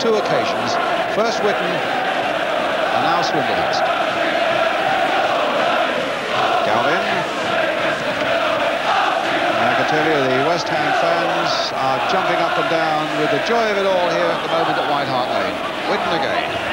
two occasions. First Witten, and now Swindlehurst. Galvin. And I can tell you the West Ham fans are jumping up and down with the joy of it all here at the moment at White Hart Lane. Witten again.